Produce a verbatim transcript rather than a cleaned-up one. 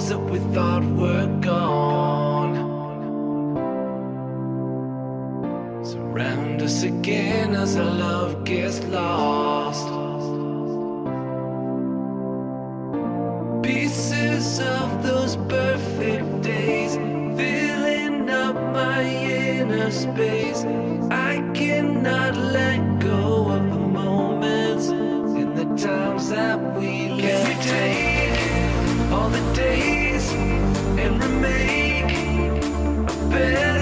those that we thought were gone surround us again as our love gets lost. Pieces of those perfect days filling up my inner space. I cannot let go of the moments and the times that we lived. Can we take all the days and remake a better